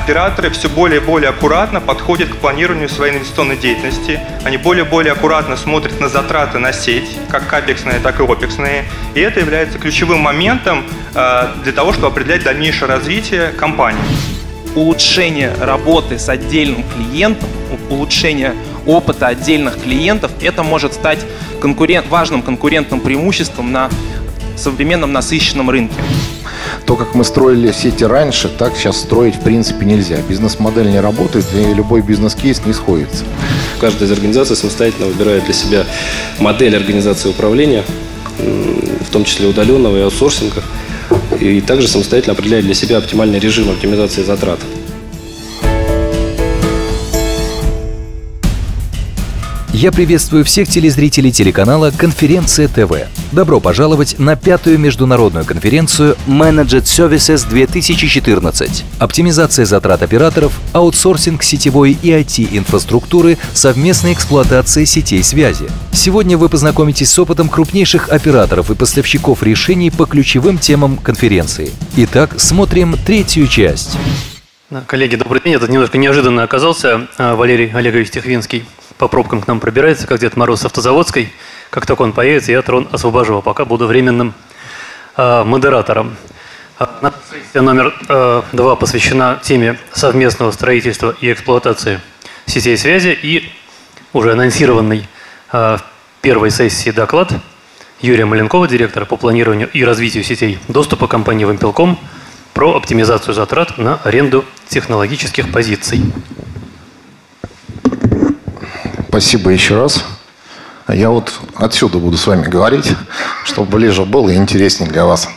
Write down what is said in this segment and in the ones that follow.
операторы все более и более аккуратно подходят к планированию своей инвестиционной деятельности. Они более и более аккуратно смотрят на затраты на сеть, как капексные, так и опексные. И это является ключевым моментом для того, чтобы определять дальнейшее развитие компании. Улучшение работы с отдельным клиентом, улучшение опыта отдельных клиентов, это может стать важным конкурентным преимуществом на современном насыщенном рынке. То, как мы строили сети раньше, так сейчас строить в принципе нельзя. Бизнес-модель не работает, и любой бизнес-кейс не сходится. Каждая из организаций самостоятельно выбирает для себя модель организации управления, в том числе удаленного и аутсорсинга, и также самостоятельно определяет для себя оптимальный режим оптимизации затрат. Я приветствую всех телезрителей телеканала «Конференция ТВ». Добро пожаловать на 5-ю международную конференцию Managed Services 2014. Оптимизация затрат операторов, аутсорсинг сетевой и IT-инфраструктуры, совместная эксплуатация сетей связи. Сегодня вы познакомитесь с опытом крупнейших операторов и поставщиков решений по ключевым темам конференции. Итак, смотрим 3-ю часть. Коллеги, добрый день. Это немножко неожиданно оказался Валерий Олегович Тихвинский. По пробкам к нам пробирается, как Дед Мороз с Автозаводской. Как только он появится, я трон освобожу, а пока буду временным модератором. Сессия номер 2 посвящена теме совместного строительства и эксплуатации сетей связи. И уже анонсированный в первой сессии доклад Юрия Маленкова, директора по планированию и развитию сетей доступа компании «Вимпелком», про оптимизацию затрат на аренду технологических позиций. Спасибо еще раз. Я вот отсюда буду с вами говорить, чтобы ближе было и интереснее для вас.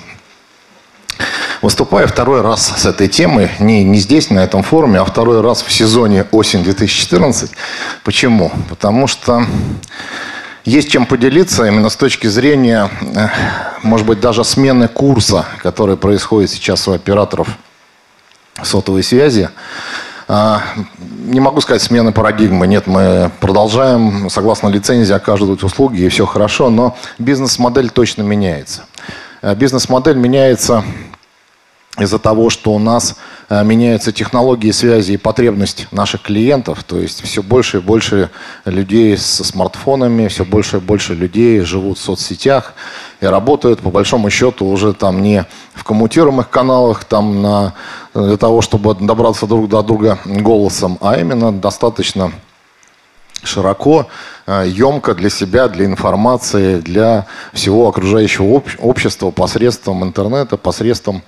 Выступаю второй раз с этой темой, не здесь, на этом форуме, а второй раз в сезоне осень 2014. Почему? Потому что есть чем поделиться именно с точки зрения, может быть, даже смены курса, который происходит сейчас у операторов сотовой связи. Не могу сказать смены парадигмы. Нет, мы продолжаем, согласно лицензии, оказывать услуги, и все хорошо, но бизнес-модель точно меняется. Бизнес-модель меняется из-за того, что у нас меняются технологии связи и потребность наших клиентов. То есть все больше и больше людей со смартфонами, все больше и больше людей живут в соцсетях и работают, по большому счету, уже там не в коммутируемых каналах там для того, чтобы добраться друг до друга голосом, а именно достаточно широко, емко для себя, для информации, для всего окружающего общества посредством интернета, посредством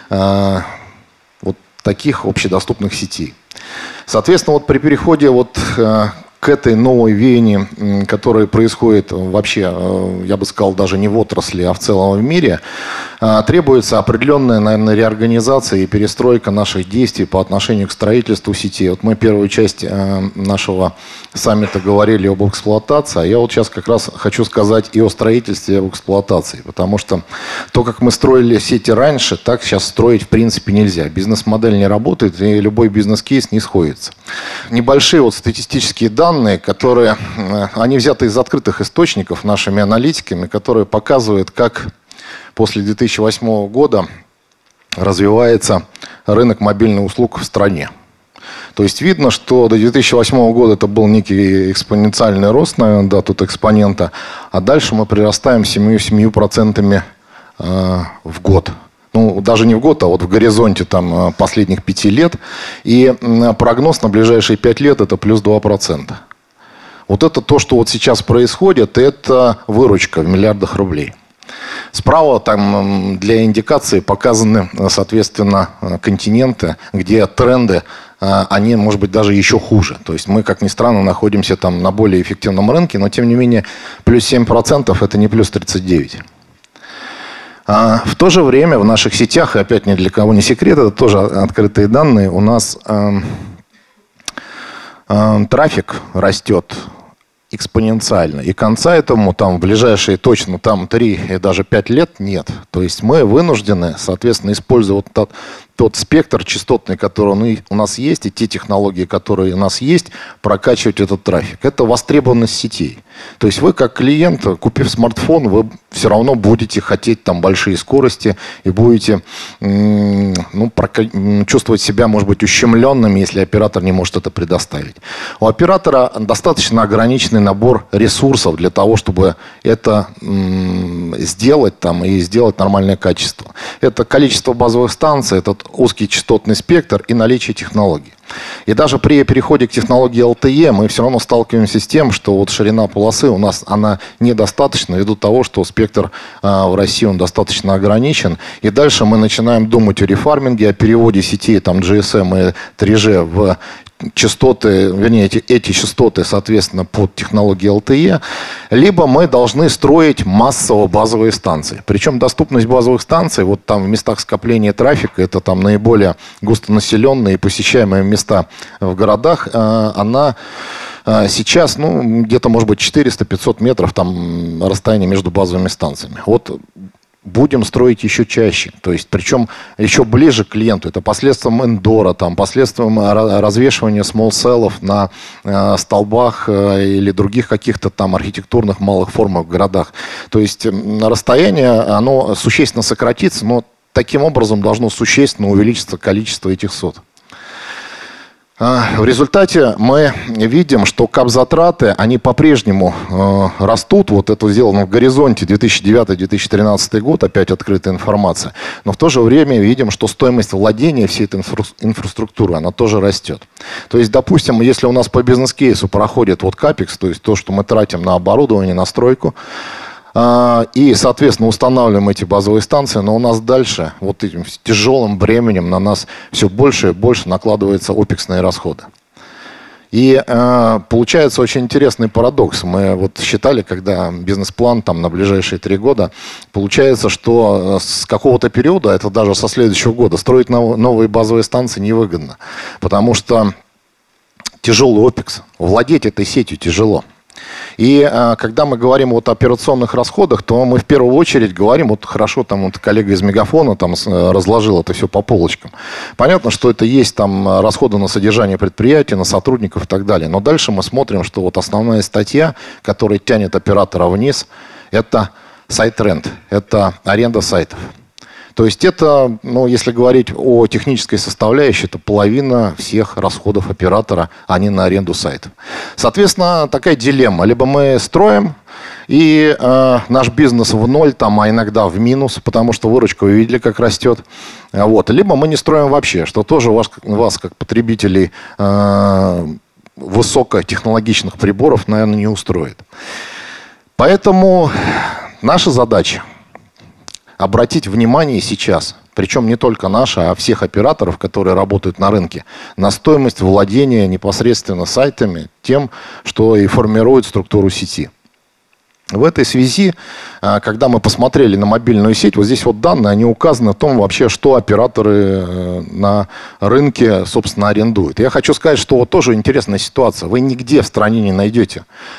вот таких общедоступных сетей. Соответственно, вот при переходе вот к этой новой веянию, которая происходит вообще, я бы сказал, даже не в отрасли, а в целом в мире, требуется определенная, наверное, реорганизация и перестройка наших действий по отношению к строительству сетей. Вот мы первую часть нашего саммита говорили об эксплуатации, а я вот сейчас как раз хочу сказать и о строительстве, и об эксплуатации, потому что то, как мы строили сети раньше, так сейчас строить в принципе нельзя. Бизнес-модель не работает, и любой бизнес-кейс не сходится. Небольшие вот статистические данные, которые, они взяты из открытых источников нашими аналитиками, которые показывают, как после 2008 года развивается рынок мобильных услуг в стране. То есть видно, что до 2008 года это был некий экспоненциальный рост, наверное, да, тут экспонента, а дальше мы прирастаем 7% в год. Ну, даже не в год, а вот в горизонте там последних 5 лет. И прогноз на ближайшие 5 лет это плюс 2%. Вот это то, что вот сейчас происходит, это выручка в миллиардах рублей. Справа там для индикации показаны, соответственно, континенты, где тренды, они, может быть, даже еще хуже. То есть мы, как ни странно, находимся там на более эффективном рынке, но, тем не менее, плюс 7% это не плюс 39%. В то же время в наших сетях, и опять ни для кого не секрет, это тоже открытые данные, у нас трафик растет экспоненциально. И конца этому там в ближайшие точно там 3 и даже 5 лет нет. То есть мы вынуждены, соответственно, используя вот тот спектр частотный, который у нас есть, и те технологии, которые у нас есть, прокачивать этот трафик. Это востребованность сетей. То есть вы как клиент, купив смартфон, вы все равно будете хотеть там большие скорости и будете чувствовать себя, может быть, ущемленными, если оператор не может это предоставить. У оператора достаточно ограниченный набор ресурсов для того, чтобы это сделать там, и сделать нормальное качество. Это количество базовых станций, этот узкий частотный спектр и наличие технологий. И даже при переходе к технологии LTE мы все равно сталкиваемся с тем, что вот ширина полосы у нас она недостаточна ввиду того, что спектр в России он достаточно ограничен. И дальше мы начинаем думать о рефарминге, о переводе сетей там, GSM и 3G в частоты, вернее, эти частоты, соответственно, под технологией LTE, либо мы должны строить массово базовые станции. Причем доступность базовых станций, вот там в местах скопления трафика, это там наиболее густонаселенные и посещаемые места в городах, она сейчас, где-то, может быть, 400-500 метров там расстояние между базовыми станциями. Вот будем строить еще чаще, то есть причем еще ближе к клиенту. Это последствием эндора, там, последствием развешивания смолл-селлов на столбах или других каких-то там архитектурных малых формах в городах. То есть расстояние, оно существенно сократится, но таким образом должно существенно увеличиться количество этих сот. В результате мы видим, что капзатраты, они по-прежнему растут. Вот это сделано в горизонте 2009-2013 год, опять открытая информация. Но в то же время видим, что стоимость владения всей этой инфраструктуры, она тоже растет. То есть, допустим, если у нас по бизнес-кейсу проходит вот капекс, то есть то, что мы тратим на оборудование, на стройку, и, соответственно, устанавливаем эти базовые станции, но у нас дальше вот этим тяжелым бременем на нас все больше и больше накладываются опексные расходы. И получается очень интересный парадокс. Мы вот считали, когда бизнес-план там, на ближайшие 3 года, получается, что с какого-то периода, это даже со следующего года, строить новые базовые станции невыгодно. Потому что тяжелый опекс, владеть этой сетью тяжело. И когда мы говорим вот о операционных расходах, то мы в первую очередь говорим, вот хорошо, там вот коллега из Мегафона там разложил это все по полочкам. Понятно, что это есть там расходы на содержание предприятия, на сотрудников и так далее. Но дальше мы смотрим, что вот основная статья, которая тянет оператора вниз, это сайт-рент, это аренда сайтов. То есть это, если говорить о технической составляющей, это половина всех расходов оператора, а не на аренду сайтов. Соответственно, такая дилемма. Либо мы строим, и наш бизнес в ноль, там, а иногда в минус, потому что выручка, вы видели, как растет. Вот. Либо мы не строим вообще, что тоже вас как потребителей высокотехнологичных приборов, наверное, не устроит. Поэтому наша задача обратить внимание сейчас, причем не только наша, а всех операторов, которые работают на рынке, на стоимость владения непосредственно сайтами, тем, что и формирует структуру сети. В этой связи, когда мы посмотрели на мобильную сеть, вот здесь вот данные, они указаны в том вообще, что операторы на рынке, собственно, арендуют. Я хочу сказать, что вот тоже интересная ситуация. Вы нигде в стране не найдете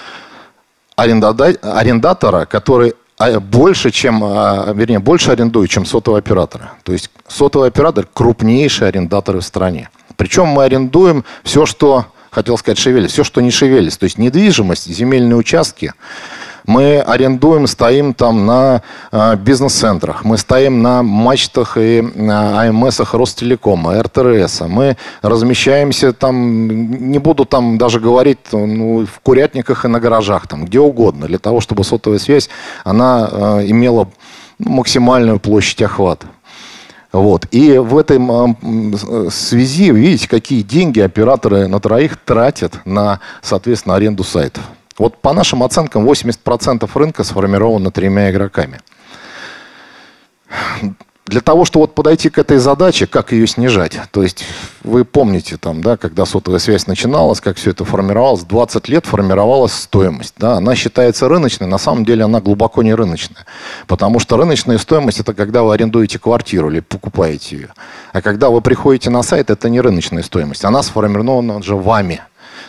арендатора, который больше арендует, чем сотовые операторы. То есть сотовый оператор – крупнейшие арендаторы в стране. Причем мы арендуем все, что, хотел сказать, шевелится, все, что не шевелится. То есть недвижимость, земельные участки. Мы арендуем, стоим там на бизнес-центрах, мы стоим на мачтах и АМСах Ростелекома, РТРС. Мы размещаемся там, не буду там даже говорить, в курятниках и на гаражах, там, где угодно, для того, чтобы сотовая связь, она имела максимальную площадь охвата. Вот. И в этой связи, видите, какие деньги операторы на троих тратят на, соответственно, аренду сайтов. Вот по нашим оценкам 80% рынка сформировано 3 игроками. Для того, чтобы подойти к этой задаче, как ее снижать? То есть вы помните, там, да, когда сотовая связь начиналась, как все это формировалось, 20 лет формировалась стоимость. Да, она считается рыночной, на самом деле она глубоко не рыночная. Потому что рыночная стоимость – это когда вы арендуете квартиру или покупаете ее. А когда вы приходите на сайт, это не рыночная стоимость, она сформирована же вами.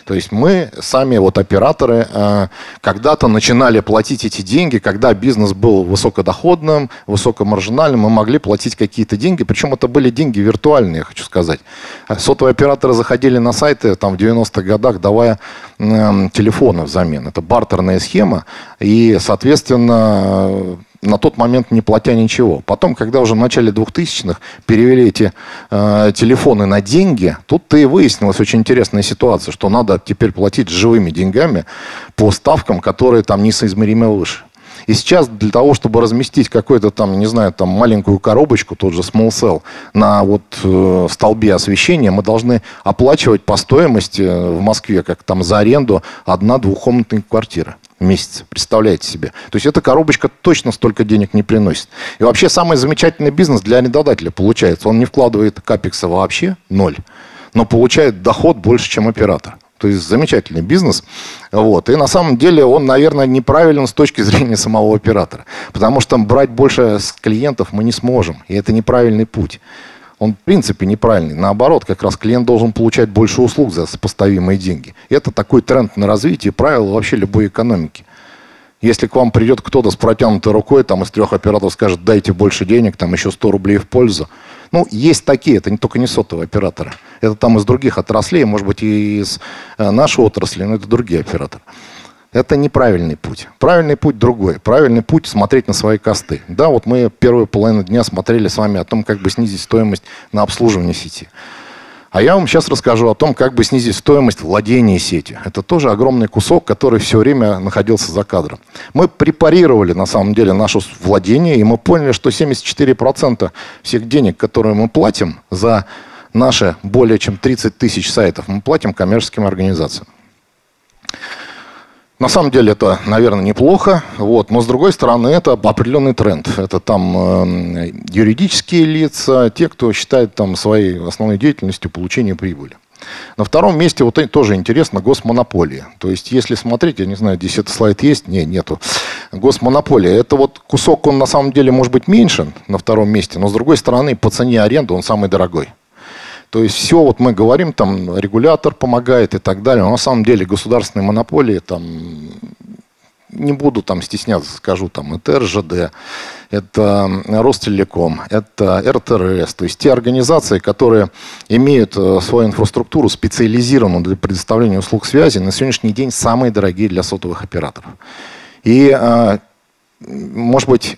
То есть мы сами, вот операторы, когда-то начинали платить эти деньги, когда бизнес был высокодоходным, высокомаржинальным, мы могли платить какие-то деньги, причем это были деньги виртуальные, я хочу сказать. Сотовые операторы заходили на сайты там, в 90-х годах, давая телефоны взамен. Это бартерная схема, и, соответственно, на тот момент не платя ничего. Потом, когда уже в начале 2000-х перевели эти телефоны на деньги, тут-то и выяснилась очень интересная ситуация, что надо теперь платить живыми деньгами по ставкам, которые там несоизмеримо выше. И сейчас для того, чтобы разместить какую-то там, не знаю, там маленькую коробочку, тот же small cell, на вот столбе освещения, мы должны оплачивать по стоимости в Москве, как там за аренду, 1-2-комнатная квартира в месяц. Представляете себе? То есть эта коробочка точно столько денег не приносит. И вообще самый замечательный бизнес для арендодателя получается. Он не вкладывает капекса вообще, 0, но получает доход больше, чем оператор. То есть замечательный бизнес. Вот. И на самом деле он, наверное, неправилен с точки зрения самого оператора. Потому что брать больше с клиентов мы не сможем. И это неправильный путь. Он, в принципе, неправильный. Наоборот, как раз клиент должен получать больше услуг за сопоставимые деньги. И это такой тренд на развитие, правило вообще любой экономики. Если к вам придет кто-то с протянутой рукой, там из 3 операторов скажет, дайте больше денег, там еще 100 рублей в пользу. Ну, есть такие, это не только не сотовые операторы. Это там из других отраслей, может быть, и из нашей отрасли, но это другие операторы. Это неправильный путь. Правильный путь другой. Правильный путь смотреть на свои косты. Да, вот мы первую половину дня смотрели с вами о том, как бы снизить стоимость на обслуживание сети. А я вам сейчас расскажу о том, как бы снизить стоимость владения сетью. Это тоже огромный кусок, который все время находился за кадром. Мы препарировали, на самом деле, наше владение, и мы поняли, что 74% всех денег, которые мы платим за наши более чем 30 тысяч сайтов, мы платим коммерческим организациям. На самом деле это, наверное, неплохо, вот, но с другой стороны это определенный тренд. Это там юридические лица, те, кто считает там своей основной деятельностью получение прибыли. На втором месте вот тоже интересно госмонополия. То есть если смотреть, я не знаю, здесь этот слайд есть? Нету. Госмонополия. Это вот кусок, он на самом деле может быть меньше на втором месте, но с другой стороны по цене аренды он самый дорогой. То есть все, вот мы говорим, там регулятор помогает и так далее, но на самом деле государственные монополии, там, не буду там стесняться, скажу, там, это РЖД, это Ростелеком, это РТРС, то есть те организации, которые имеют свою инфраструктуру, специализированную для предоставления услуг связи, на сегодняшний день самые дорогие для сотовых операторов. И, может быть,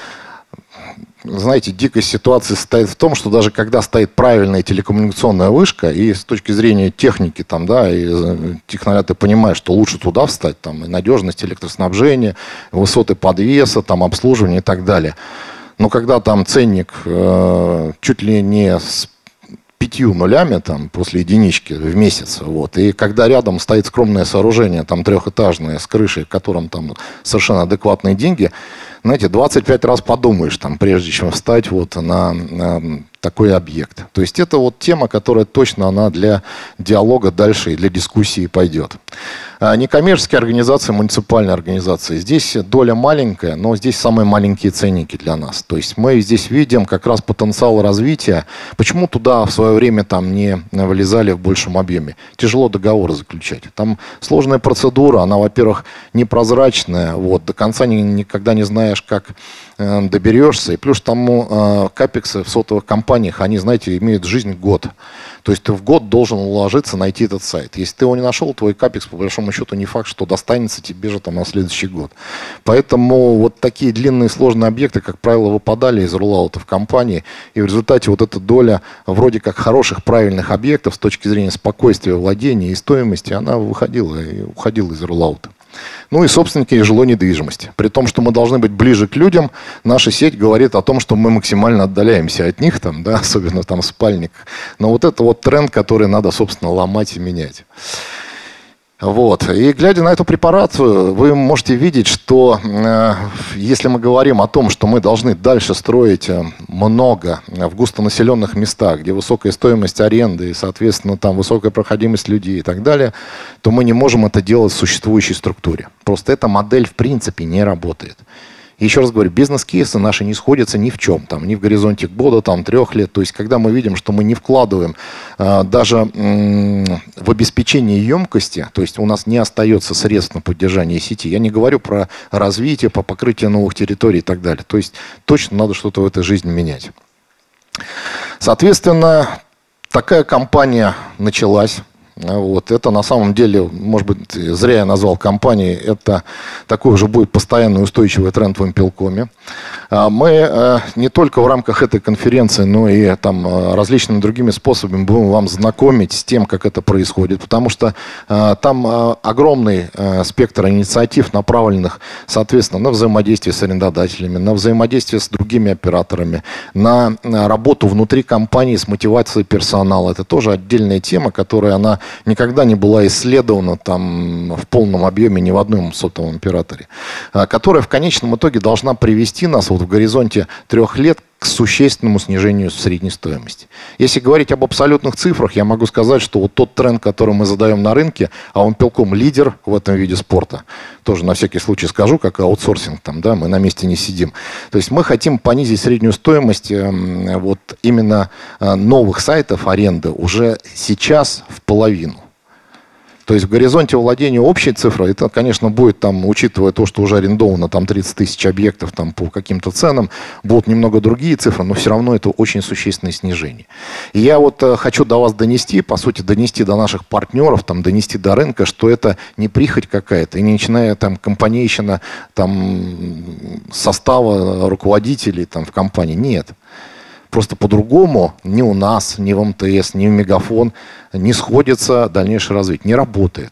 знаете, дикость ситуации состоит в том, что даже когда стоит правильная телекоммуникационная вышка, и с точки зрения техники, там, да, и технаряды понимают, что лучше туда встать, там, и надежность электроснабжения, высоты подвеса, там, обслуживание и так далее. Но когда там ценник чуть ли не с 5 нулями там, после единички в месяц, вот, и когда рядом стоит скромное сооружение, там, 3-этажное, с крышей, в котором там совершенно адекватные деньги, знаете, 25 раз подумаешь, там, прежде чем встать вот на такой объект. То есть это вот тема, которая точно она для диалога дальше и для дискуссии пойдет. Некоммерческие организации, муниципальные организации. Здесь доля маленькая, но здесь самые маленькие ценники для нас. То есть мы здесь видим как раз потенциал развития. Почему туда в свое время там не вылезали в большем объеме? Тяжело договоры заключать. Там сложная процедура, она, во-первых, непрозрачная, вот, до конца никогда не знаешь, как доберешься. И плюс тому капексы в сотовых компаниях, они, знаете, имеют жизнь год. То есть ты в год должен уложиться, найти этот сайт. Если ты его не нашел, твой капекс, по большому счету, не факт, что достанется тебе же там на следующий год. Поэтому вот такие длинные сложные объекты, как правило, выпадали из рулаута в компании. И в результате вот эта доля вроде как хороших, правильных объектов с точки зрения спокойствия владения и стоимости, она выходила и уходила из рулаута. Ну и собственники жилой недвижимости. При том, что мы должны быть ближе к людям, наша сеть говорит о том, что мы максимально отдаляемся от них, там, да, особенно там в спальниках. Но вот это вот тренд, который надо, собственно, ломать и менять. Вот. И глядя на эту препарацию, вы можете видеть, что если мы говорим о том, что мы должны дальше строить много в густонаселенных местах, где высокая стоимость аренды и, соответственно, там высокая проходимость людей и так далее, то мы не можем это делать в существующей структуре. Просто эта модель в принципе не работает. Еще раз говорю, бизнес-кейсы наши не сходятся ни в чем, там, ни в горизонте года, там, 3 лет. То есть, когда мы видим, что мы не вкладываем даже в обеспечение емкости, то есть у нас не остается средств на поддержание сети. Я не говорю про развитие, по покрытию новых территорий и так далее. То есть, точно надо что-то в этой жизни менять. Соответственно, такая кампания началась. Вот. Это на самом деле, может быть, зря я назвал компанией, это такой уже будет постоянный устойчивый тренд в Импелкоме. Мы не только в рамках этой конференции, но и там различными другими способами будем вам знакомить с тем, как это происходит, потому что там огромный спектр инициатив, направленных, соответственно, на взаимодействие с арендодателями, на взаимодействие с другими операторами, на работу внутри компании с мотивацией персонала. Это тоже отдельная тема, которая она никогда не была исследована там в полном объеме ни в одном сотовом операторе, которая в конечном итоге должна привести нас вот в горизонте 3 лет к существенному снижению средней стоимости. Если говорить об абсолютных цифрах, я могу сказать, что вот тот тренд, который мы задаем на рынке, а Импелком лидер в этом виде спорта, тоже на всякий случай скажу, как аутсорсинг, там, да, мы на месте не сидим. То есть мы хотим понизить среднюю стоимость вот именно новых сайтов аренды уже сейчас в половину. То есть в горизонте владения общей цифрой, это, конечно, будет, там, учитывая то, что уже арендовано там 30 тысяч объектов там, по каким-то ценам, будут немного другие цифры, но все равно это очень существенное снижение. И я вот хочу до вас донести, по сути, донести до наших партнеров, там, донести до рынка, что это не прихоть какая-то, и не начиная там компанейщина там, состава руководителей там, в компании. Нет. Просто по-другому ни у нас, ни в МТС, ни в Мегафон не сходится дальнейшее развитие. Не работает.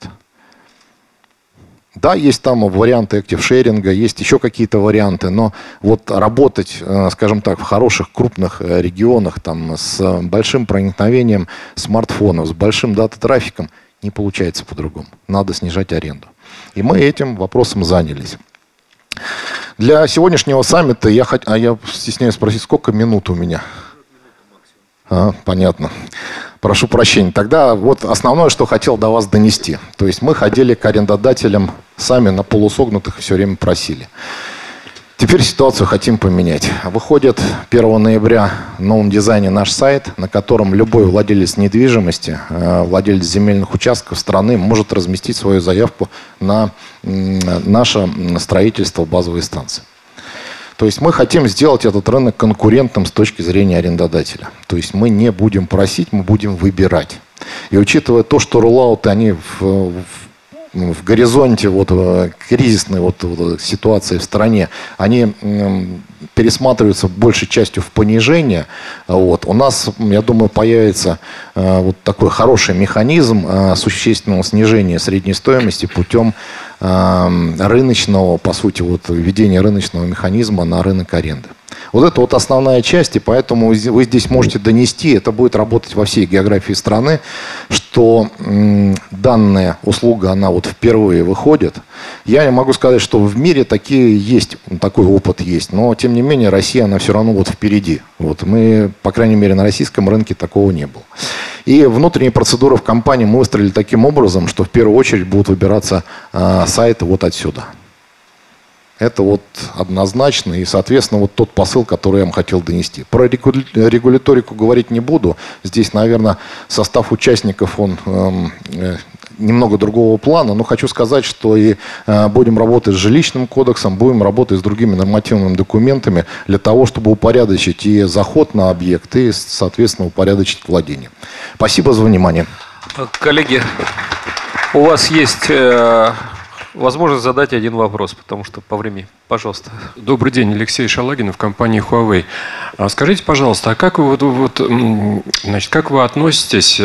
Да, есть там варианты актив-шеринга, есть еще какие-то варианты, но вот работать, скажем так, в хороших крупных регионах там, с большим проникновением смартфонов, с большим дата-трафиком не получается по-другому. Надо снижать аренду. И мы этим вопросом занялись. Для сегодняшнего саммита я стесняюсь спросить, сколько минут у меня? Понятно. Прошу прощения. Тогда вот основное, что хотел до вас донести. То есть мы ходили к арендодателям сами на полусогнутых и все время просили. Теперь ситуацию хотим поменять. Выходит 1 ноября в новом дизайне наш сайт, на котором любой владелец недвижимости, владелец земельных участков страны может разместить свою заявку на наше строительство базовой станции. То есть мы хотим сделать этот рынок конкурентным с точки зрения арендодателя. То есть мы не будем просить, мы будем выбирать. И учитывая то, что роллауты, они в горизонте вот, кризисной вот, ситуации в стране, они пересматриваются большей частью в понижение. Вот. У нас, я думаю, появится вот такой хороший механизм существенного снижения средней стоимости путем рыночного, по сути, вот, введения рыночного механизма на рынок аренды. Вот это вот основная часть, и поэтому вы здесь можете донести, это будет работать во всей географии страны, что данная услуга, она вот впервые выходит. Я не могу сказать, что в мире такие есть, такой опыт есть, но тем не менее Россия, она все равно вот впереди. Вот мы, по крайней мере, на российском рынке такого не было. И внутренние процедуры в компании мы выстроили таким образом, что в первую очередь будут выбираться сайты вот отсюда. Это вот однозначно и, соответственно, вот тот посыл, который я вам хотел донести. Про регуляторику говорить не буду. Здесь, наверное, состав участников, он немного другого плана. Но хочу сказать, что и будем работать с жилищным кодексом, будем работать с другими нормативными документами для того, чтобы упорядочить и заход на объект, и, соответственно, упорядочить владение. Спасибо за внимание. Коллеги, у вас есть возможность задать один вопрос, потому что по времени. Пожалуйста. Добрый день, Алексей Шалагин в компании Huawei. Скажите, пожалуйста, а как вы, значит, как вы относитесь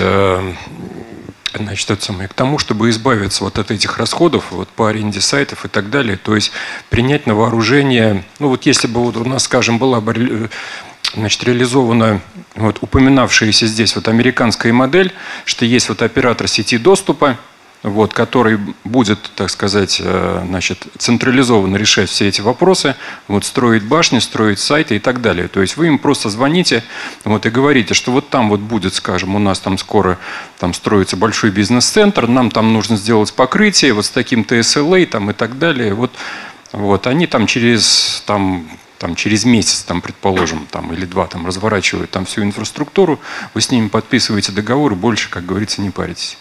значит, к тому, чтобы избавиться вот от этих расходов вот, по аренде сайтов и так далее, то есть принять на вооружение, ну вот если бы вот у нас, скажем, была бы значит, реализована вот, упоминавшаяся здесь вот американская модель, что есть вот оператор сети доступа, вот, который будет, так сказать, значит, централизованно решать все эти вопросы, вот, строить башни, строить сайты и так далее. То есть вы им просто звоните вот, и говорите, что вот там вот будет, скажем, у нас там скоро там, строится большой бизнес-центр, нам там нужно сделать покрытие вот с таким-то SLA там, и так далее. Вот, Вот, они там через месяц, предположим, или два, разворачивают там всю инфраструктуру, вы с ними подписываете договор и больше, как говорится, не паритесь.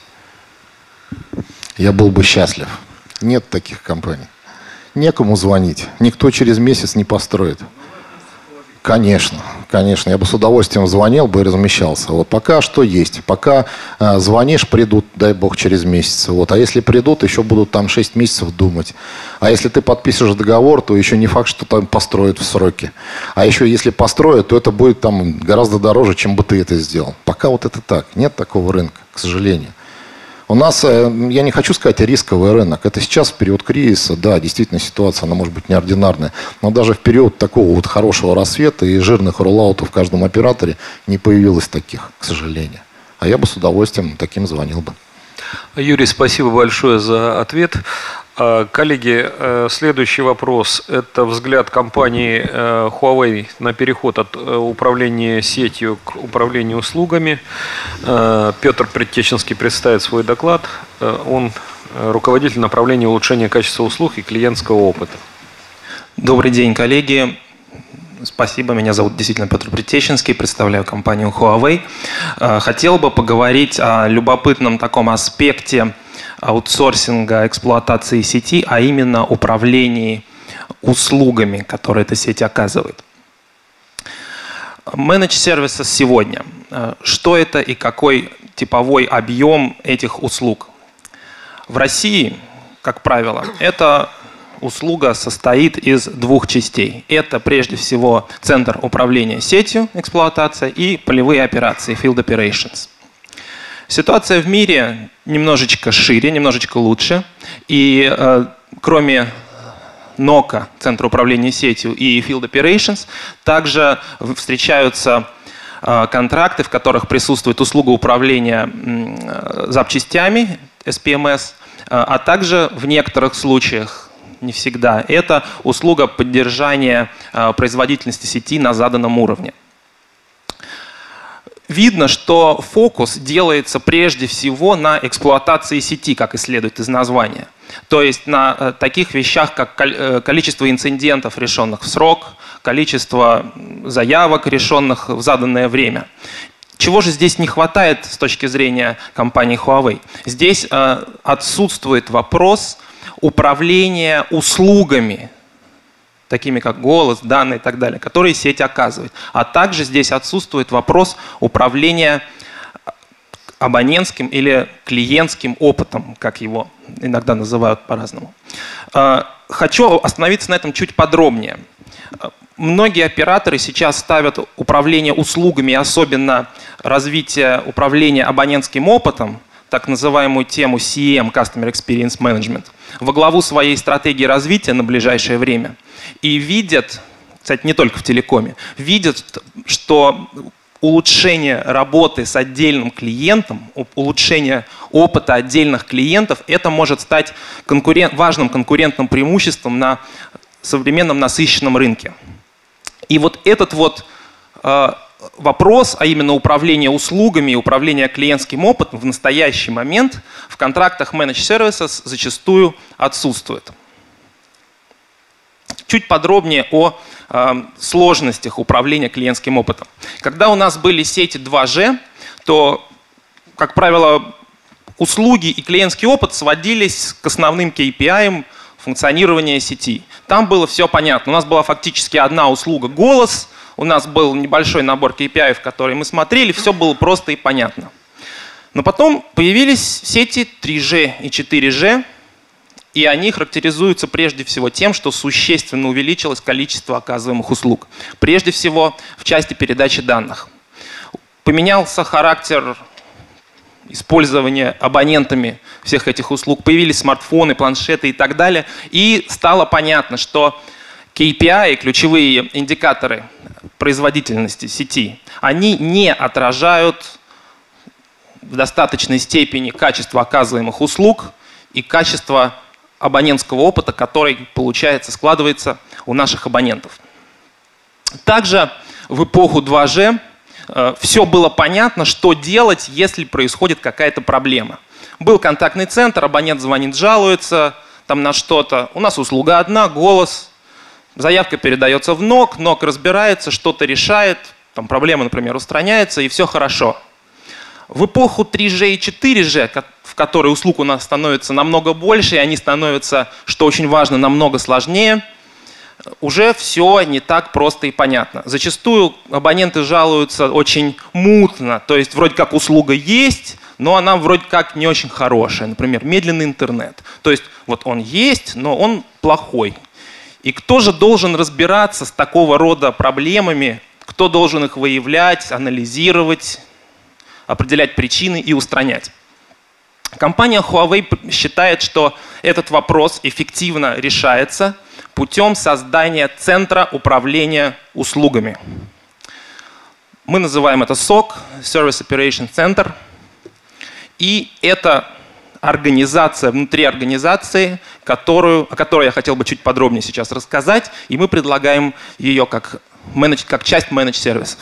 Я был бы счастлив. Нет таких компаний. Некому звонить. Никто через месяц не построит. Конечно, конечно. Я бы с удовольствием звонил бы и размещался. Вот пока что есть. Пока звонишь, придут, дай бог, через месяц. Вот. А если придут, еще будут там 6 месяцев думать. А если ты подпишешь договор, то еще не факт, что там построят в сроки. А еще если построят, то это будет там гораздо дороже, чем бы ты это сделал. Пока вот это так. Нет такого рынка, к сожалению. У нас, я не хочу сказать, рисковый рынок. Это сейчас в период кризиса, да, действительно ситуация, она может быть неординарная. Но даже в период такого вот хорошего рассвета и жирных роллаутов в каждом операторе не появилось таких, к сожалению. А я бы с удовольствием таким звонил бы. Юрий, спасибо большое за ответ. Коллеги, следующий вопрос. Это взгляд компании Huawei на переход от управления сетью к управлению услугами. Петр Предтеченский представит свой доклад. Он руководитель направления улучшения качества услуг и клиентского опыта. Добрый день, коллеги. Спасибо, меня зовут действительно Петр Предтеченский, представляю компанию Huawei. Хотел бы поговорить о любопытном таком аспекте аутсорсинга эксплуатации сети, а именно управлении услугами, которые эта сеть оказывает. Managed Services сегодня. Что это и какой типовой объем этих услуг? В России, как правило, эта услуга состоит из двух частей. Это прежде всего центр управления сетью, эксплуатация, и полевые операции, Field Operations. Ситуация в мире немножечко шире, немножечко лучше. И кроме НОКа, Центра управления сетью, и Field Operations, также встречаются контракты, в которых присутствует услуга управления запчастями, SPMS, а также в некоторых случаях, не всегда, это услуга поддержания производительности сети на заданном уровне. Видно, что фокус делается прежде всего на эксплуатации сети, как и следует из названия. То есть на таких вещах, как количество инцидентов, решенных в срок, количество заявок, решенных в заданное время. Чего же здесь не хватает с точки зрения компании Huawei? Здесь отсутствует вопрос управления услугами, такими как голос, данные и так далее, которые сеть оказывает. А также здесь отсутствует вопрос управления абонентским или клиентским опытом, как его иногда называют по-разному. Хочу остановиться на этом чуть подробнее. Многие операторы сейчас ставят управление услугами, особенно развитие управления абонентским опытом, так называемую тему CEM, Customer Experience Management, во главу своей стратегии развития на ближайшее время. И видят, кстати, не только в телекоме, видят, что улучшение работы с отдельным клиентом, улучшение опыта отдельных клиентов, это может стать важным конкурентным преимуществом на современном насыщенном рынке. И вот этот вот вопрос, а именно управление услугами и управление клиентским опытом в настоящий момент в контрактах Managed Services зачастую отсутствует. Чуть подробнее о сложностях управления клиентским опытом. Когда у нас были сети 2G, то, как правило, услуги и клиентский опыт сводились к основным KPI функционирования сети. Там было все понятно. У нас была фактически одна услуга «Голос», у нас был небольшой набор KPI, которые мы смотрели, все было просто и понятно. Но потом появились сети 3G и 4G, и они характеризуются прежде всего тем, что существенно увеличилось количество оказываемых услуг. Прежде всего в части передачи данных. Поменялся характер использования абонентами всех этих услуг. Появились смартфоны, планшеты и так далее. И стало понятно, что KPI, ключевые индикаторы производительности сети, они не отражают в достаточной степени качество оказываемых услуг и качество абонентского опыта, который, получается, складывается у наших абонентов. Также в эпоху 2G все было понятно, что делать, если происходит какая-то проблема. Был контактный центр, абонент звонит, жалуется, там на что-то. У нас услуга одна, голос. Заявка передается в НОК, НОК разбирается, что-то решает, там проблема, например, устраняется, и все хорошо. В эпоху 3G и 4G, в которой услуг у нас становится намного больше, и они становятся, что очень важно, намного сложнее, уже все не так просто и понятно. Зачастую абоненты жалуются очень мутно, то есть вроде как услуга есть, но она вроде как не очень хорошая. Например, медленный интернет. То есть вот он есть, но он плохой. И кто же должен разбираться с такого рода проблемами, кто должен их выявлять, анализировать, определять причины и устранять? Компания Huawei считает, что этот вопрос эффективно решается путем создания Центра управления услугами. Мы называем это SOC, Service Operation Center. И это организация внутри организации, о которой я хотел бы чуть подробнее сейчас рассказать, и мы предлагаем ее как часть менедж-сервисов.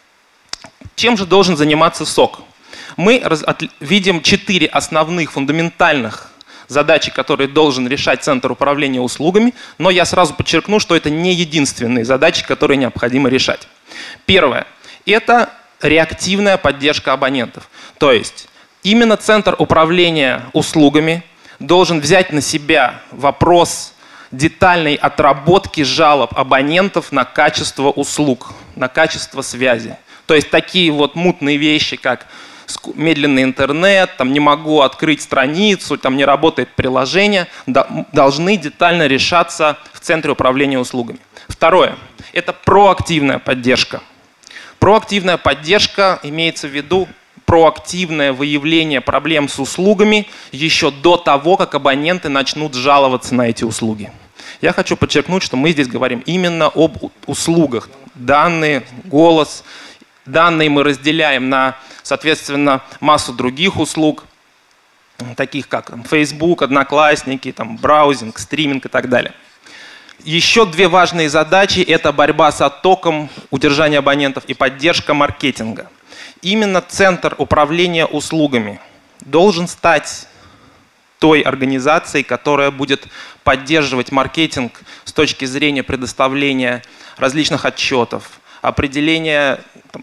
Чем же должен заниматься SOC? Мы видим 4 основных фундаментальных задачи, которые должен решать Центр управления услугами, но я сразу подчеркну, что это не единственные задачи, которые необходимо решать. Первое – это реактивная поддержка абонентов. То есть именно Центр управления услугами должен взять на себя вопрос детальной отработки жалоб абонентов на качество услуг, на качество связи. То есть такие вот мутные вещи, как медленный интернет, там не могу открыть страницу, там не работает приложение, должны детально решаться в Центре управления услугами. Второе – это проактивная поддержка. Проактивная поддержка имеется в виду проактивное выявление проблем с услугами еще до того, как абоненты начнут жаловаться на эти услуги. Я хочу подчеркнуть, что мы здесь говорим именно об услугах. Данные, голос, данные мы разделяем на, соответственно, массу других услуг, таких как Facebook, Одноклассники, там, браузинг, стриминг и так далее. Еще 2 важные задачи – это борьба с оттоком, удержание абонентов и поддержка маркетинга. Именно Центр управления услугами должен стать той организацией, которая будет поддерживать маркетинг с точки зрения предоставления различных отчетов, определения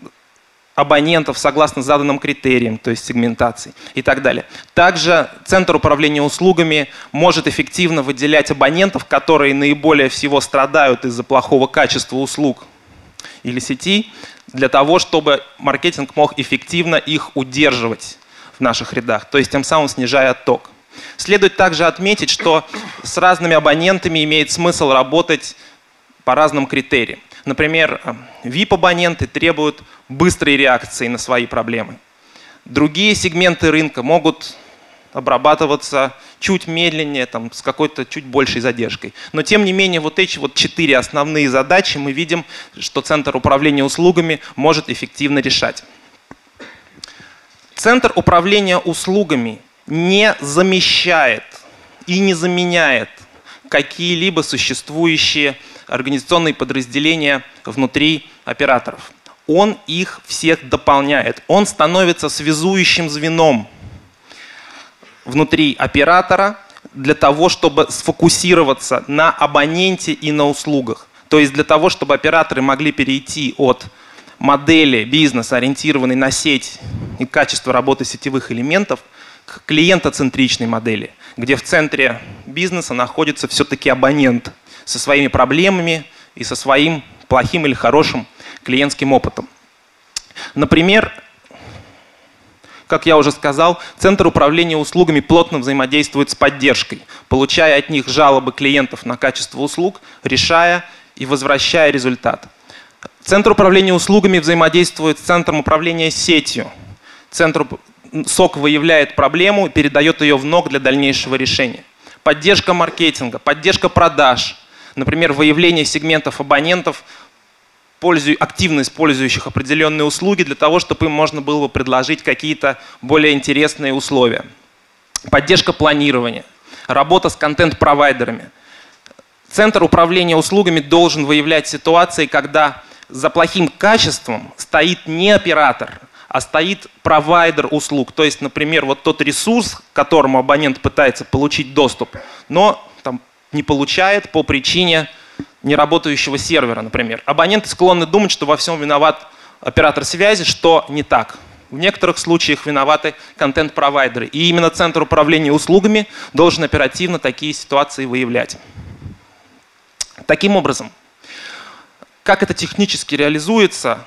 абонентов согласно заданным критериям, то есть сегментации и так далее. Также Центр управления услугами может эффективно выделять абонентов, которые наиболее всего страдают из-за плохого качества услуг или сети, для того, чтобы маркетинг мог эффективно их удерживать в наших рядах, то есть тем самым снижая отток. Следует также отметить, что с разными абонентами имеет смысл работать по разным критериям. Например, VIP-абоненты требуют быстрой реакции на свои проблемы. Другие сегменты рынка могут обрабатываться чуть медленнее, там, с какой-то чуть большей задержкой. Но тем не менее вот эти 4 основные задачи мы видим, что Центр управления услугами может эффективно решать. Центр управления услугами не замещает и не заменяет какие-либо существующие организационные подразделения внутри операторов. Он их всех дополняет. Он становится связующим звеном внутри оператора для того, чтобы сфокусироваться на абоненте и на услугах. То есть для того, чтобы операторы могли перейти от модели бизнеса, ориентированной на сеть и качество работы сетевых элементов, к клиентоцентричной модели, где в центре бизнеса находится все-таки абонент со своими проблемами и со своим плохим или хорошим клиентским опытом. Например, как я уже сказал, Центр управления услугами плотно взаимодействует с поддержкой, получая от них жалобы клиентов на качество услуг, решая и возвращая результат. Центр управления услугами взаимодействует с Центром управления сетью. СОК выявляет проблему и передает ее в НОК для дальнейшего решения. Поддержка маркетинга, поддержка продаж, например, выявление сегментов абонентов, активно использующих определенные услуги для того, чтобы им можно было бы предложить какие-то более интересные условия. Поддержка планирования, работа с контент-провайдерами. Центр управления услугами должен выявлять ситуации, когда за плохим качеством стоит не оператор, а стоит провайдер услуг. То есть, например, вот тот ресурс, к которому абонент пытается получить доступ, но не получает по причине неработающего сервера, например. Абоненты склонны думать, что во всем виноват оператор связи, что не так. В некоторых случаях виноваты контент-провайдеры. И именно Центр управления услугами должен оперативно такие ситуации выявлять. Таким образом, как это технически реализуется,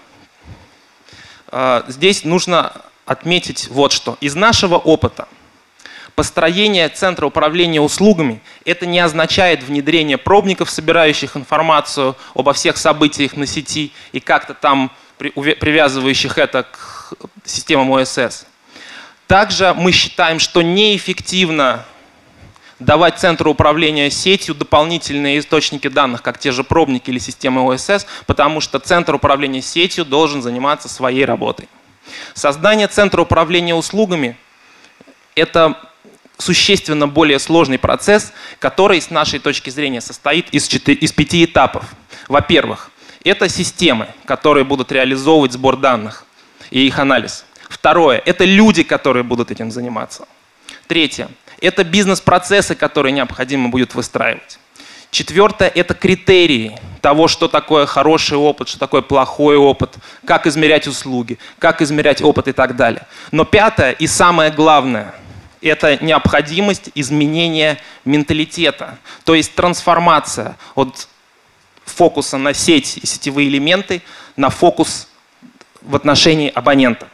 здесь нужно отметить вот что. Из нашего опыта построение Центра управления услугами – это не означает внедрение пробников, собирающих информацию обо всех событиях на сети и как-то там привязывающих это к системам ОСС. Также мы считаем, что неэффективно давать Центру управления сетью дополнительные источники данных, как те же пробники или системы ОСС, потому что Центр управления сетью должен заниматься своей работой. Создание Центра управления услугами – это существенно более сложный процесс, который, с нашей точки зрения, состоит из 5 этапов. Во-первых, это системы, которые будут реализовывать сбор данных и их анализ. Второе – это люди, которые будут этим заниматься. Третье – это бизнес-процессы, которые необходимо будет выстраивать. Четвертое – это критерии того, что такое хороший опыт, что такое плохой опыт, как измерять услуги, как измерять опыт и так далее. Но пятое и самое главное – это необходимость изменения менталитета, то есть трансформация от фокуса на сеть и сетевые элементы на фокус в отношении абонента.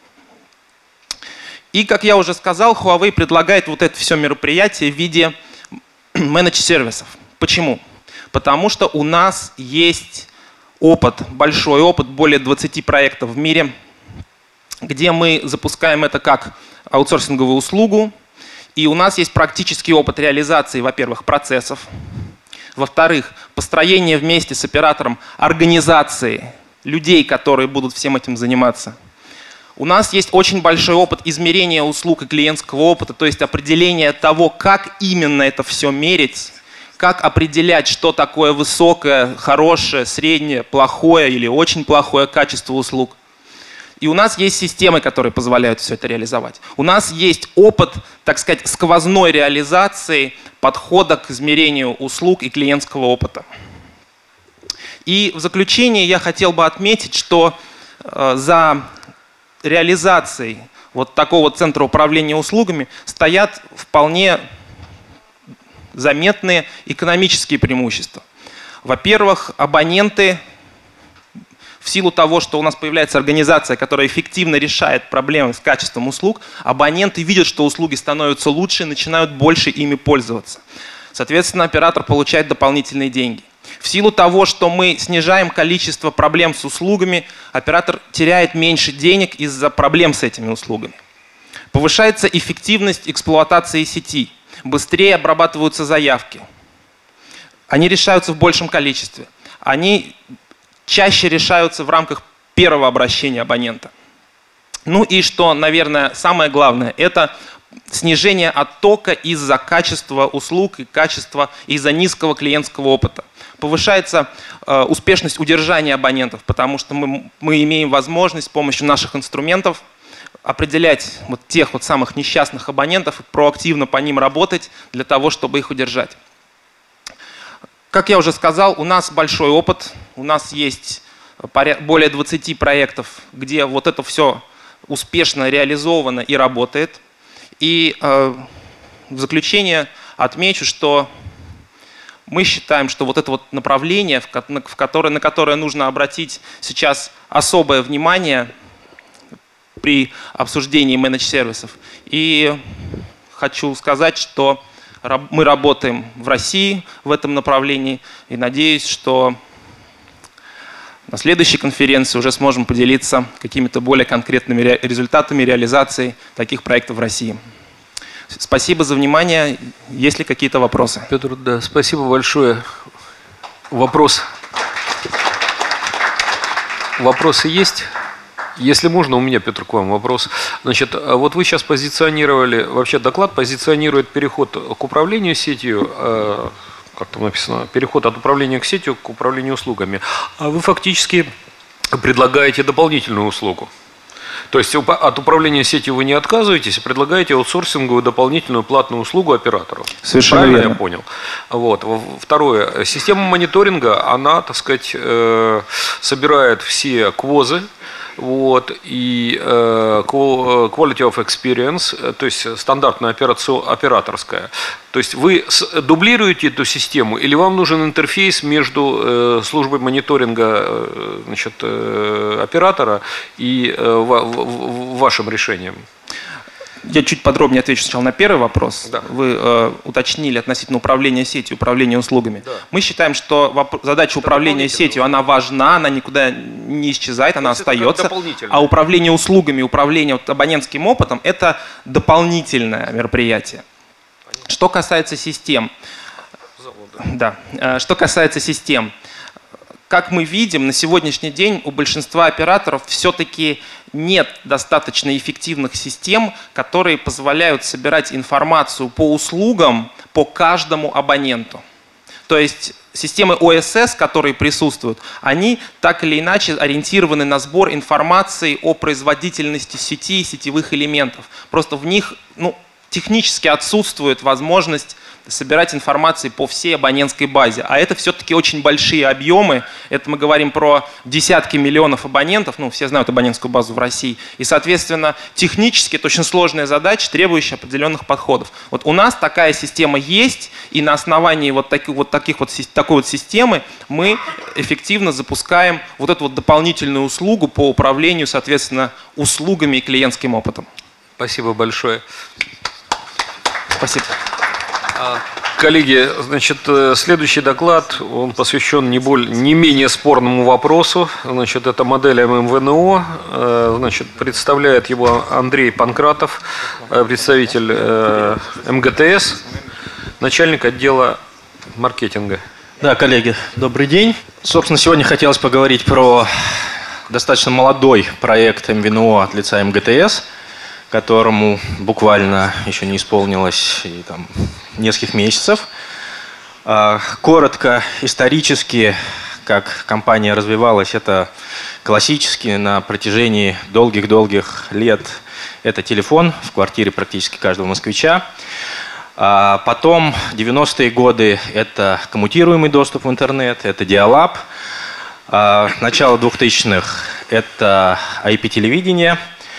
И, как я уже сказал, Huawei предлагает вот это все мероприятие в виде менедж-сервисов. Почему? Потому что у нас есть опыт, большой опыт, более 20 проектов в мире, где мы запускаем это как аутсорсинговую услугу. И у нас есть практический опыт реализации, во-первых, процессов. Во-вторых, построение вместе с оператором организации людей, которые будут всем этим заниматься. У нас есть очень большой опыт измерения услуг и клиентского опыта, то есть определение того, как именно это все мерить, как определять, что такое высокое, хорошее, среднее, плохое или очень плохое качество услуг. И у нас есть системы, которые позволяют все это реализовать. У нас есть опыт, так сказать, сквозной реализации подхода к измерению услуг и клиентского опыта. И в заключение я хотел бы отметить, что за реализацией вот такого Центра управления услугами стоят вполне заметные экономические преимущества. Во-первых, абоненты, в силу того, что у нас появляется организация, которая эффективно решает проблемы с качеством услуг, абоненты видят, что услуги становятся лучше и начинают больше ими пользоваться. Соответственно, оператор получает дополнительные деньги. В силу того, что мы снижаем количество проблем с услугами, оператор теряет меньше денег из-за проблем с этими услугами. Повышается эффективность эксплуатации сети. Быстрее обрабатываются заявки. Они решаются в большем количестве. Они чаще решаются в рамках первого обращения абонента. Ну и что, наверное, самое главное, это снижение оттока из-за качества услуг и качества из-за низкого клиентского опыта. Повышается успешность удержания абонентов, потому что мы имеем возможность с помощью наших инструментов определять вот тех вот самых несчастных абонентов и проактивно по ним работать для того, чтобы их удержать. Как я уже сказал, у нас большой опыт, у нас есть более 20 проектов, где вот это все успешно реализовано и работает. И в заключение отмечу, что мы считаем, что вот это вот направление, на которое нужно обратить сейчас особое внимание при обсуждении менедж-сервисов. И хочу сказать, что мы работаем в России в этом направлении и надеюсь, что на следующей конференции уже сможем поделиться какими-то более конкретными результатами реализации таких проектов в России. Спасибо за внимание. Есть ли какие-то вопросы? Петр, да, спасибо большое. Вопросы есть? Если можно, у меня, Петр, к вам вопрос. Значит, вот вы сейчас позиционировали, вообще доклад позиционирует переход к управлению сетью, как там написано, переход от управления к сетью к управлению услугами. А вы фактически предлагаете дополнительную услугу. То есть от управления сетью вы не отказываетесь и предлагаете аутсорсинговую дополнительную платную услугу оператору. Совершенно правильно верно. Я понял. Вот. Второе. Система мониторинга, она, так сказать, собирает все квозы, вот, и quality of experience, то есть стандартная операторская. То есть вы дублируете эту систему или вам нужен интерфейс между службой мониторинга, значит, оператора и вашим решением? Я чуть подробнее отвечу сначала на первый вопрос. Да. Вы уточнили относительно управления сетью, управления услугами. Да. Мы считаем, что задача управления сетью, она важна, она никуда не исчезает, она остается. А управление услугами, управление абонентским опытом – это дополнительное мероприятие. Что касается систем. Да. Что касается систем. Как мы видим, на сегодняшний день у большинства операторов все-таки нет достаточно эффективных систем, которые позволяют собирать информацию по услугам по каждому абоненту. То есть системы ОСС, которые присутствуют, они так или иначе ориентированы на сбор информации о производительности сети и сетевых элементов. Просто в них технически отсутствует возможность собирать информацию по всей абонентской базе. А это все-таки очень большие объемы. Это мы говорим про десятки миллионов абонентов. Все знают абонентскую базу в России. И, соответственно, технически это очень сложная задача, требующая определенных подходов. Вот у нас такая система есть, и на основании такой системы мы эффективно запускаем вот эту дополнительную услугу по управлению, соответственно, услугами и клиентским опытом. Спасибо большое. Спасибо. Коллеги, значит, следующий доклад, он посвящен не менее спорному вопросу. Значит, это модель МВНО. Значит, представляет его Андрей Панкратов, представитель МГТС, начальник отдела маркетинга. Да, коллеги, добрый день. Собственно, сегодня хотелось поговорить про достаточно молодой проект МВНО от лица МГТС, которому буквально еще не исполнилось нескольких месяцев. Коротко, исторически, как компания развивалась, это классически на протяжении долгих-долгих лет это телефон в квартире практически каждого москвича. Потом 90-е годы это коммутируемый доступ в интернет, это диалаб. Начало 2000-х это IP-телевидение.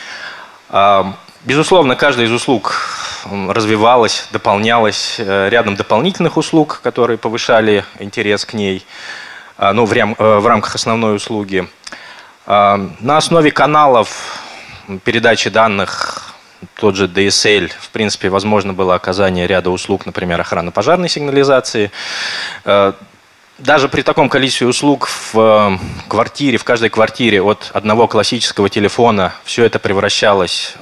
Безусловно, каждая из услуг развивалась, дополнялась рядом дополнительных услуг, которые повышали интерес к ней, в рамках основной услуги. На основе каналов передачи данных, тот же DSL, в принципе, возможно было оказание ряда услуг, например, охранно-пожарной сигнализации. Даже при таком количестве услуг в каждой квартире от одного классического телефона все это превращалось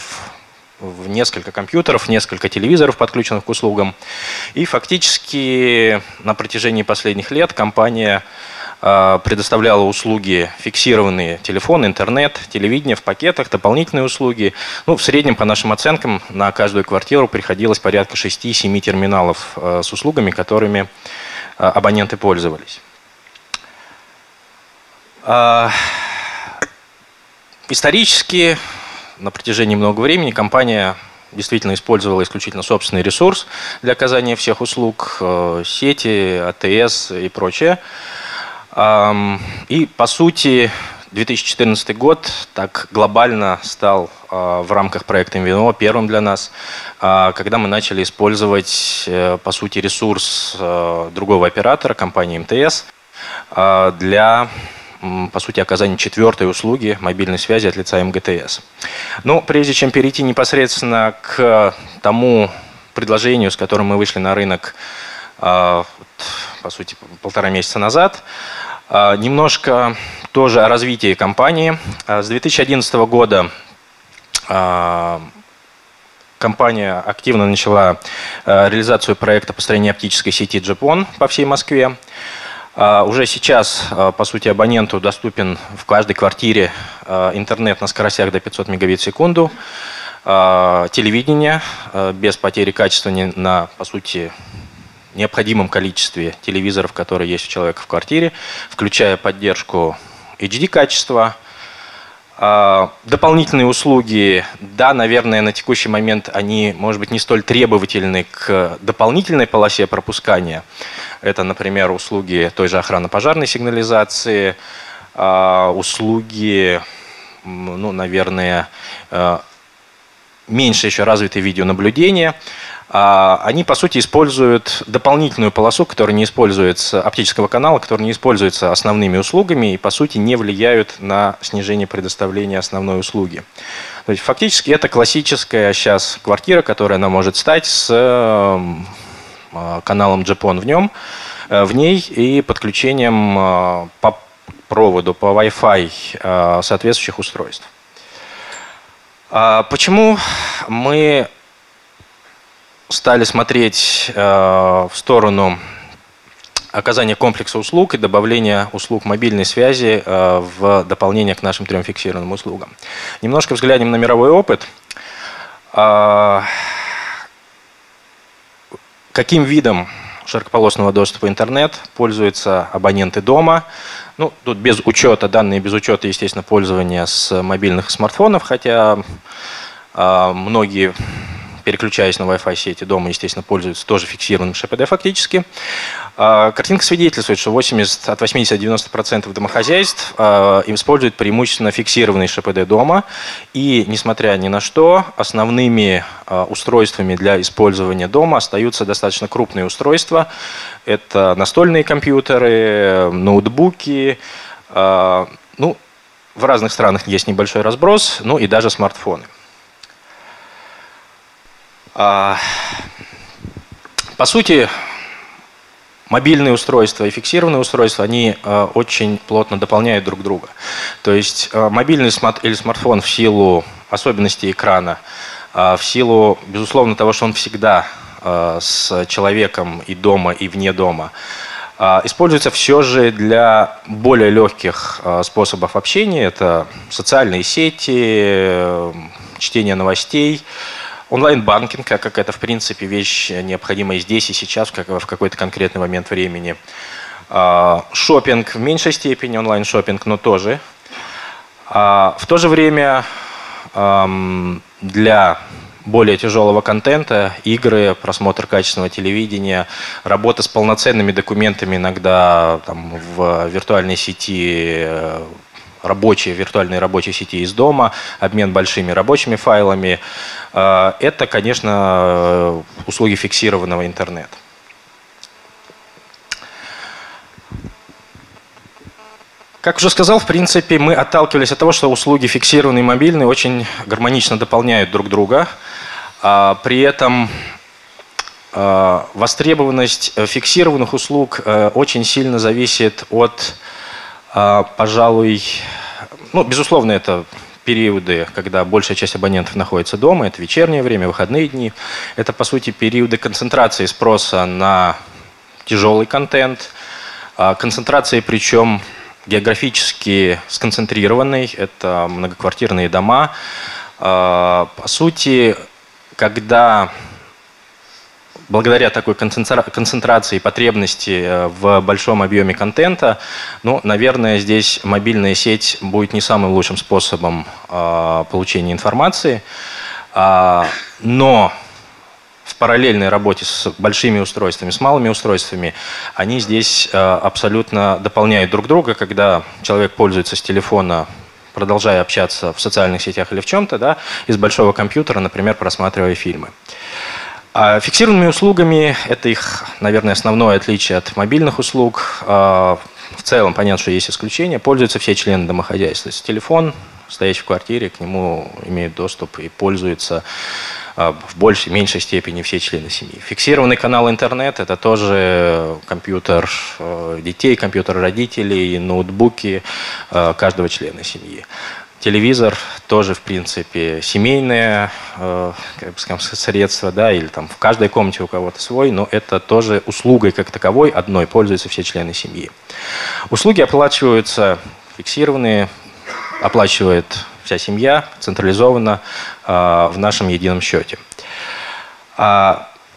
в несколько компьютеров, несколько телевизоров, подключенных к услугам. И фактически на протяжении последних лет компания предоставляла услуги фиксированные: телефон, интернет, телевидение в пакетах, дополнительные услуги. В среднем, по нашим оценкам, на каждую квартиру приходилось порядка 6-7 терминалов с услугами, которыми абоненты пользовались. Исторически, на протяжении многого времени компания действительно использовала исключительно собственный ресурс для оказания всех услуг, сети, АТС и прочее. И, по сути, 2014 год так глобально стал в рамках проекта МВНО первым для нас, когда мы начали использовать, по сути, ресурс другого оператора, компании МТС, для, по сути, оказания четвертой услуги мобильной связи от лица МГТС. Но прежде чем перейти непосредственно к тому предложению, с которым мы вышли на рынок, по сути, 1,5 месяца назад, немножко тоже о развитии компании. С 2011 года компания активно начала реализацию проекта построения оптической сети GPON по всей Москве. Уже сейчас, по сути, абоненту доступен в каждой квартире интернет на скоростях до 500 мегабит в секунду, телевидение без потери качества на, по сути, необходимом количестве телевизоров, которые есть у человека в квартире, включая поддержку HD-качества, Дополнительные услуги, да, наверное, на текущий момент они, может быть, не столь требовательны к дополнительной полосе пропускания. Это, например, услуги той же охранно-пожарной сигнализации, услуги, ну, наверное, меньше еще развитые видеонаблюдения. Они, по сути, используют дополнительную полосу, которая не используется, оптического канала, которая не используется основными услугами и, по сути, не влияют на снижение предоставления основной услуги. То есть, фактически, это классическая сейчас квартира, которая она может стать с каналом GPON в ней и подключением по проводу, по Wi-Fi соответствующих устройств. Почему мы стали смотреть в сторону оказания комплекса услуг и добавления услуг мобильной связи в дополнение к нашим 3 фиксированным услугам? Немножко взглянем на мировой опыт. Каким видом широкополосного доступа интернет пользуются абоненты дома? Ну, тут без учета, данные без учета, естественно, пользования с мобильных смартфонов, хотя многие, переключаясь на Wi-Fi сети дома, естественно, пользуются тоже фиксированным ШПД фактически. Картинка свидетельствует, что от 80 до 90% домохозяйств используют преимущественно фиксированный ШПД дома. И, несмотря ни на что, основными устройствами для использования дома остаются достаточно крупные устройства. Это настольные компьютеры, ноутбуки. Ну, в разных странах есть небольшой разброс, ну и даже смартфоны. По сути, мобильные устройства и фиксированные устройства, они очень плотно дополняют друг друга. То есть мобильный или смартфон в силу особенностей экрана, в силу, безусловно, того, что он всегда с человеком и дома, и вне дома, используется все же для более легких способов общения. Это социальные сети, чтение новостей, онлайн-банкинг, как это, в принципе, вещь необходимая здесь и сейчас, в какой-то конкретный момент времени. Шопинг в меньшей степени, онлайн-шопинг, но тоже. В то же время для более тяжелого контента, игры, просмотр качественного телевидения, работа с полноценными документами иногда там, в виртуальной сети, виртуальной рабочей сети из дома, обмен большими рабочими файлами. Это, конечно, услуги фиксированного интернета. Как уже сказал, в принципе, мы отталкивались от того, что услуги фиксированные и мобильные очень гармонично дополняют друг друга. При этом востребованность фиксированных услуг очень сильно зависит от, пожалуй, ну, безусловно, это периоды, когда большая часть абонентов находится дома, это вечернее время, выходные дни. Это, по сути, периоды концентрации спроса на тяжелый контент, концентрации, причем географически сконцентрированной, это многоквартирные дома. По сути, когда благодаря такой концентрации потребности в большом объеме контента, ну, наверное, здесь мобильная сеть будет не самым лучшим способом получения информации, но в параллельной работе с большими устройствами, с малыми устройствами, они здесь абсолютно дополняют друг друга, когда человек пользуется с телефона, продолжая общаться в социальных сетях или в чем-то, да, из большого компьютера, например, просматривая фильмы. А фиксированными услугами, это их, наверное, основное отличие от мобильных услуг. В целом, понятно, что есть исключения, пользуются все члены домохозяйства. То есть телефон, стоящий в квартире, к нему имеют доступ и пользуются в большей, меньшей степени все члены семьи. Фиксированный канал интернет – это тоже компьютер детей, компьютер родителей, ноутбуки каждого члена семьи. Телевизор тоже, в принципе, семейное, как бы скажем, средство, да, или там в каждой комнате у кого-то свой, но это тоже услугой как таковой одной пользуются все члены семьи. Услуги оплачиваются фиксированные, оплачивает вся семья, централизованно в нашем едином счете.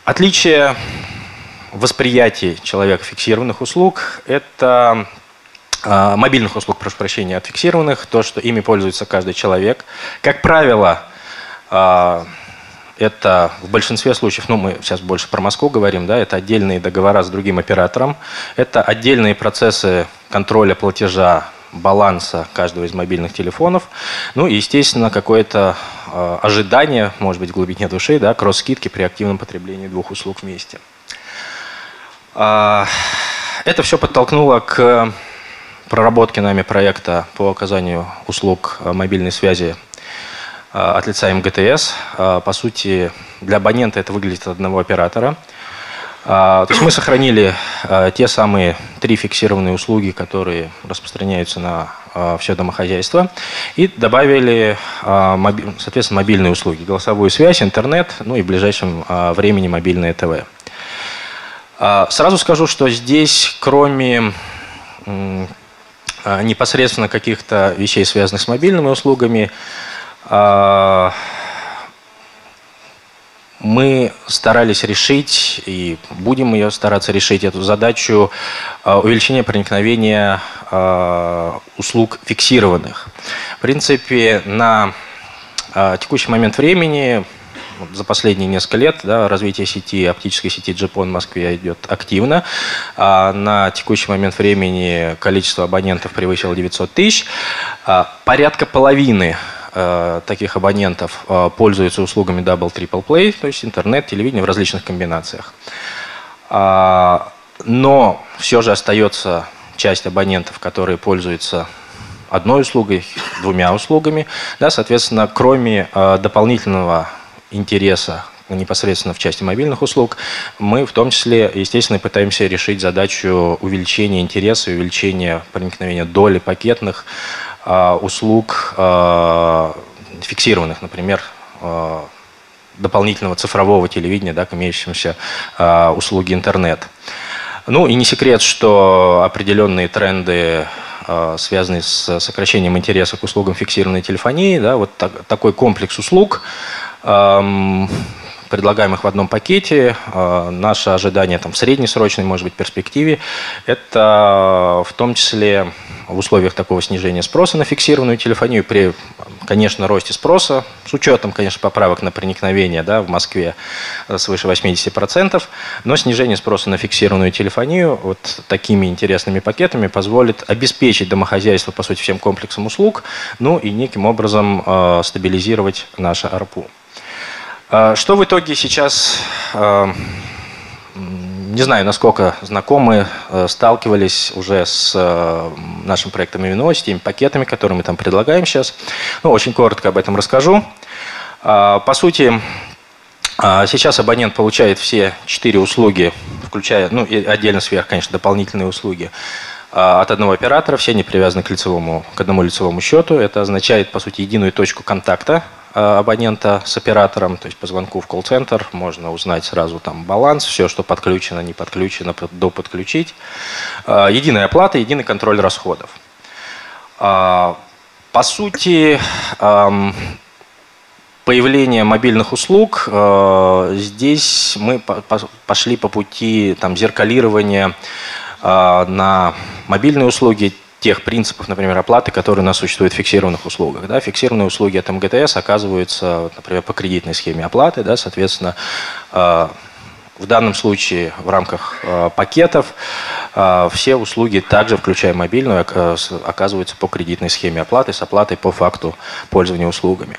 Отличие восприятия человека фиксированных услуг – это мобильных услуг, прошу прощения, от фиксированных, то, что ими пользуется каждый человек. Как правило, это в большинстве случаев, ну мы сейчас больше про Москву говорим, да, это отдельные договора с другим оператором, это отдельные процессы контроля платежа, баланса каждого из мобильных телефонов, ну и, естественно, какое-то ожидание, может быть, в глубине души, да, кросс-скидки при активном потреблении двух услуг вместе. Это все подтолкнуло к проработке нами проекта по оказанию услуг мобильной связи от лица МГТС. По сути, для абонента это выглядит от одного оператора. То есть мы сохранили те самые 3 фиксированные услуги, которые распространяются на все домохозяйство, и добавили, соответственно, мобильные услуги, голосовую связь, интернет, ну и в ближайшем времени мобильное ТВ. Сразу скажу, что здесь, кроме непосредственно каких-то вещей, связанных с мобильными услугами, мы старались решить и будем ее стараться решить эту задачу увеличения проникновения услуг фиксированных. В принципе, на текущий момент времени, за последние несколько лет, да, развитие сети, оптической сети GPON в Москве идет активно. На текущий момент времени количество абонентов превысило 900 тысяч. Порядка половины таких абонентов пользуются услугами Double Triple Play, то есть интернет, телевидение в различных комбинациях. Но все же остается часть абонентов, которые пользуются одной услугой, 2 услугами. Да, соответственно, кроме дополнительного интереса непосредственно в части мобильных услуг, мы в том числе, естественно, пытаемся решить задачу увеличения интереса, увеличения проникновения доли пакетных услуг фиксированных, например, дополнительного цифрового телевидения, да, к имеющимся услуги интернет. Ну и не секрет, что определенные тренды, связанные с сокращением интереса к услугам фиксированной телефонии, да, вот такой комплекс услуг, предлагаемых в одном пакете, наше ожидание там, в среднесрочной, может быть, перспективе, это в том числе в условиях такого снижения спроса на фиксированную телефонию, при, конечно, росте спроса, с учетом, конечно, поправок на проникновение, да, в Москве свыше 80%, но снижение спроса на фиксированную телефонию вот такими интересными пакетами позволит обеспечить домохозяйство, по сути, всем комплексом услуг, ну и неким образом стабилизировать наше ARPU. Что в итоге сейчас, не знаю, насколько знакомы, сталкивались уже с нашим проектом MVNO, с теми пакетами, которые мы там предлагаем сейчас. Ну, очень коротко об этом расскажу. По сути, сейчас абонент получает все 4 услуги, включая, ну, и отдельно сверх, конечно, дополнительные услуги от одного оператора, все не привязаны к одному лицевому счету. Это означает, по сути, единую точку контакта абонента с оператором, то есть по звонку в колл-центр можно узнать сразу там баланс, все, что подключено, не подключено, доподключить. Единая оплата, единый контроль расходов. По сути, появление мобильных услуг, здесь мы пошли по пути там, зеркалирования на мобильные услуги тех принципов, например, оплаты, которые у нас существуют в фиксированных услугах. Да, фиксированные услуги от МГТС оказываются, например, по кредитной схеме оплаты. Да, соответственно, в данном случае в рамках пакетов все услуги, также включая мобильную, оказываются по кредитной схеме оплаты с оплатой по факту пользования услугами.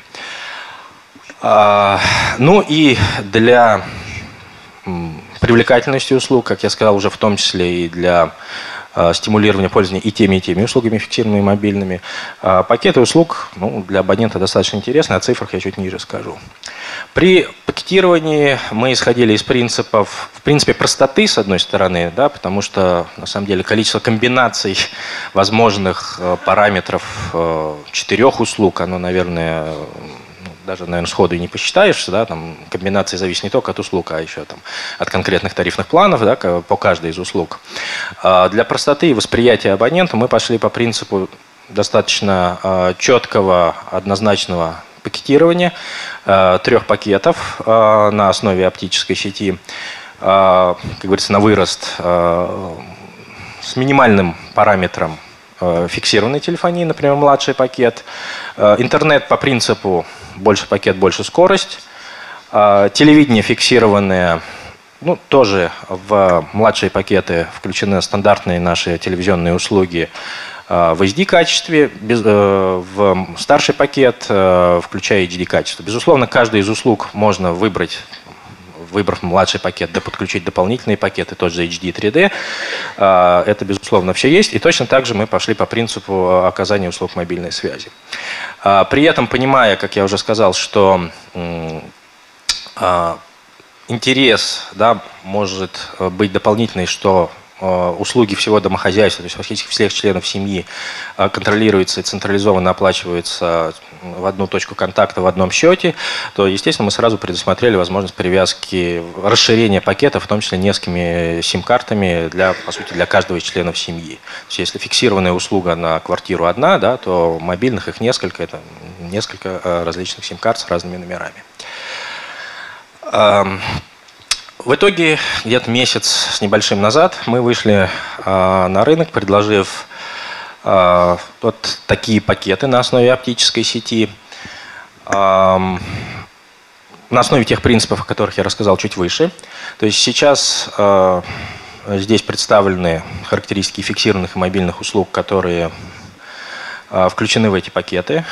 Ну и для привлекательности услуг, как я сказал, уже в том числе и для стимулирования пользования и теми услугами фиксированными и мобильными. Пакеты услуг, ну, для абонента достаточно интересны, о цифрах я чуть ниже скажу. При пакетировании мы исходили из принципов, в принципе, простоты, с одной стороны, да, потому что, на самом деле, количество комбинаций возможных параметров 4 услуг, оно, наверное, даже, наверное, сходу и не посчитаешь, да, там комбинации зависят не только от услуг, а еще там, от конкретных тарифных планов, да, по каждой из услуг. Для простоты и восприятия абонента мы пошли по принципу достаточно четкого, однозначного пакетирования 3 пакетов на основе оптической сети, как говорится, на вырост с минимальным параметром фиксированной телефонии, например, младший пакет. Интернет по принципу больше пакет, больше скорость. Телевидение фиксированное, ну, тоже в младшие пакеты включены стандартные наши телевизионные услуги в HD-качестве, в старший пакет, включая HD-качество. Безусловно, каждый из услуг можно выбрать, выбрав младший пакет, да подключить дополнительные пакеты, тот же HD 3D. Это, безусловно, все есть. И точно так же мы пошли по принципу оказания услуг мобильной связи. При этом, понимая, как я уже сказал, что интерес, да, может быть дополнительный, что услуги всего домохозяйства, то есть фактически всех членов семьи контролируются и централизованно оплачиваются в одну точку контакта в одном счете, то, естественно, мы сразу предусмотрели возможность привязки, расширения пакета, в том числе несколькими сим-картами, по сути, для каждого из членов семьи. То есть, если фиксированная услуга на квартиру одна, да, то мобильных их несколько, это несколько различных сим-карт с разными номерами. В итоге, где-то месяц с небольшим назад мы вышли на рынок, предложив вот такие пакеты на основе оптической сети, на основе тех принципов, о которых я рассказал чуть выше. То есть сейчас здесь представлены характеристики фиксированных и мобильных услуг, которые включены в эти пакеты.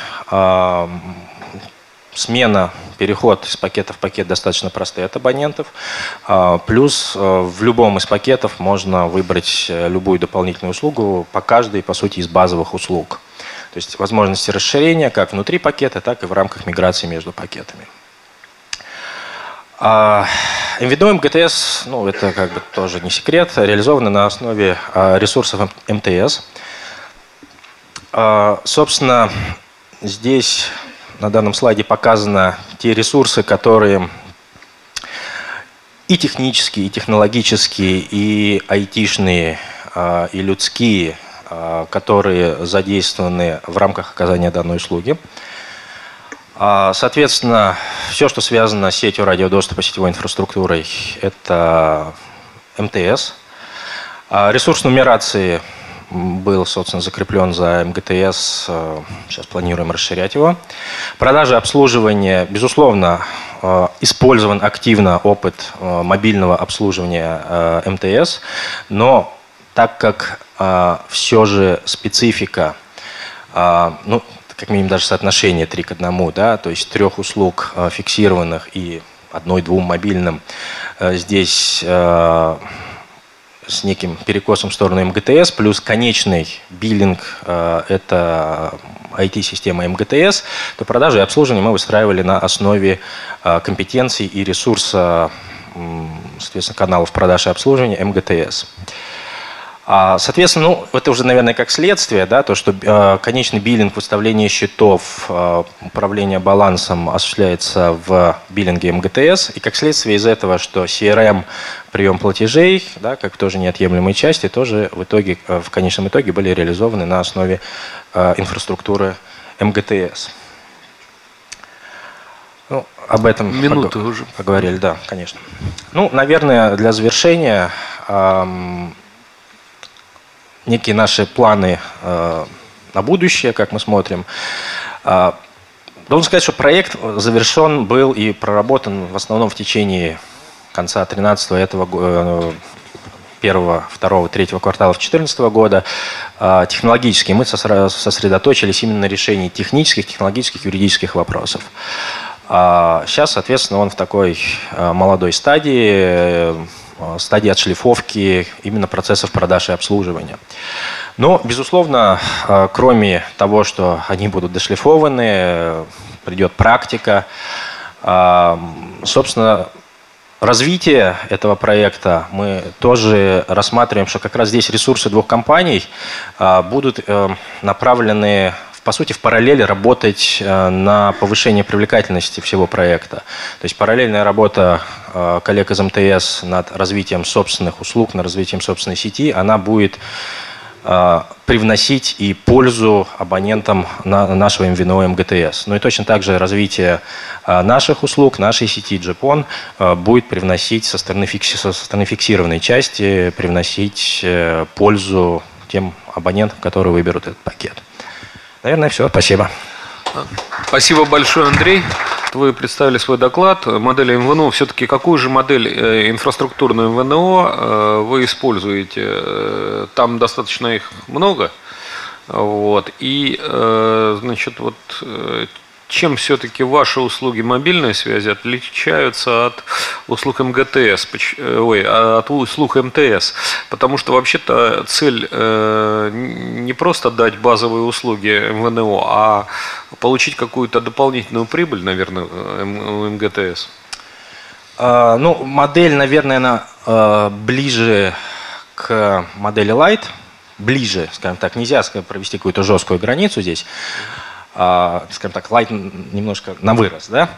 Смена, переход из пакета в пакет достаточно простой от абонентов. Плюс в любом из пакетов можно выбрать любую дополнительную услугу по каждой, по сути, из базовых услуг. То есть возможности расширения как внутри пакета, так и в рамках миграции между пакетами. MVNO МГТС, ну, это как бы тоже не секрет, реализованы на основе ресурсов МТС. Собственно, здесь на данном слайде показаны те ресурсы, которые и технические, и технологические, и айтишные, и людские, которые задействованы в рамках оказания данной услуги. Соответственно, все, что связано с сетью радиодоступа, сетевой инфраструктурой, это МТС. Ресурс нумерации был, собственно, закреплен за МГТС. Сейчас планируем расширять его. Продажи обслуживания, безусловно, использован активно опыт мобильного обслуживания МТС, но так как все же специфика, ну, как минимум даже соотношение 3 к 1, да, то есть 3 услуг фиксированных и 1-2 мобильным, здесь с неким перекосом в сторону МГТС, плюс конечный биллинг – это IT-система МГТС, то продажи и обслуживание мы выстраивали на основе компетенций и ресурса, соответственно, каналов продаж и обслуживания МГТС. Соответственно, ну, это уже, наверное, как следствие, да, то, что конечный биллинг, выставление счетов, управление балансом осуществляется в биллинге МГТС, и как следствие из этого, что CRM, прием платежей, да, как тоже неотъемлемые части, тоже в итоге, в конечном итоге были реализованы на основе инфраструктуры МГТС. Ну, об этом уже поговорили, да, конечно. Ну, наверное, для завершения некие наши планы на будущее, как мы смотрим. Должен сказать, что проект завершен был и проработан в основном в течение конца 2013 этого года, 1, 2, 3 квартала 2014 года. Технологически мы сосредоточились именно на решении технических, технологических, юридических вопросов. Сейчас, соответственно, он в такой молодой стадии отшлифовки именно процессов продаж и обслуживания. Но, безусловно, кроме того, что они будут дошлифованы, придет практика. Собственно, развитие этого проекта мы тоже рассматриваем, что как раз здесь ресурсы 2 компаний будут направлены, по сути, в параллели работать на повышение привлекательности всего проекта. То есть параллельная работа коллег из МТС над развитием собственных услуг, над развитием собственной сети, она будет привносить и пользу абонентам нашего MVNO МГТС. Ну и точно так же развитие наших услуг, нашей сети GPON будет привносить со стороны фиксированной части, привносить пользу тем абонентам, которые выберут этот пакет. Наверное, все. Спасибо. Спасибо большое, Андрей. Вы представили свой доклад. Модель МВНО. Все-таки какую же модель инфраструктурную МВНО вы используете? Там достаточно их много. Вот. И, значит, вот чем все-таки ваши услуги мобильной связи отличаются от услуг МГТС, от услуг МТС? Потому что вообще-то цель не просто дать базовые услуги МВНО, а получить какую-то дополнительную прибыль, наверное, у МГТС. Ну, модель, наверное, она ближе к модели Lite. Ближе, скажем так, нельзя провести какую-то жесткую границу здесь. Скажем так, Lite немножко на вырос, да?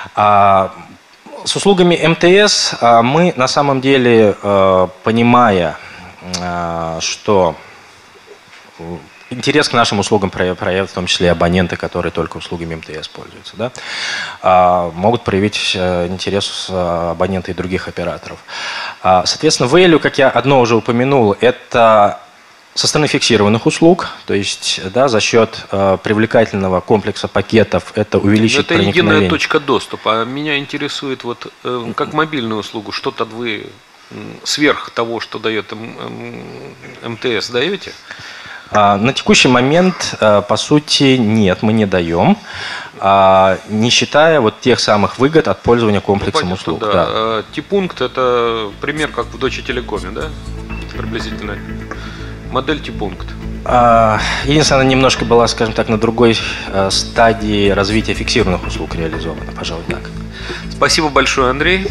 С услугами МТС мы на самом деле, понимая, что интерес к нашим услугам проявят в том числе абоненты, которые только услугами МТС пользуются, да? Могут проявить интерес абоненты и других операторов. Соответственно, value, как я одно уже упомянул, это со стороны фиксированных услуг, то есть, да, за счет привлекательного комплекса пакетов это увеличит проникновение. Это единая точка доступа. А меня интересует, вот как мобильную услугу, что-то вы сверх того, что дает МТС, даете? На текущий момент, по сути, нет, мы не даем, не считая вот тех самых выгод от пользования комплексом услуг. Да. Да. T-пункт – это пример, как в Deutsche Telekom, да? Приблизительно. Модель T-пункт. Единственное, она немножко была, скажем так, на другой стадии развития фиксированных услуг реализована, пожалуй, так. Спасибо большое, Андрей.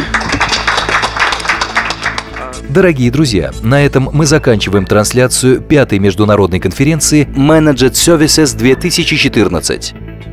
Дорогие друзья, на этом мы заканчиваем трансляцию 5-й международной конференции Managed Services 2014.